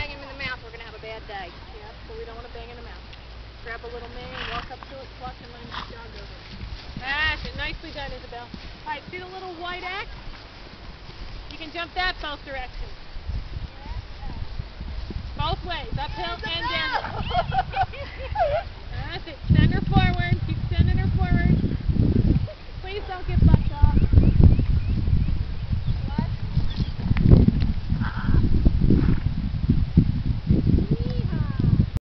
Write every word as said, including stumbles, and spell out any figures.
bang him in the mouth, we're going to have a bad day. Yep, so we don't want to bang in the mouth. Grab a little mane, walk up to it, squash him, and jog over. That's it. Nicely done, Isabel. All right, see the little white X? You can jump that both directions. Both ways, uphill and downhill. That's it. Send her forward. Keep sending her forward.